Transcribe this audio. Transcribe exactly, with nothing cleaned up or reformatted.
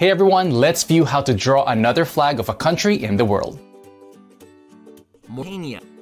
Hey everyone, let's view how to draw another flag of a country in the world. Mauritania.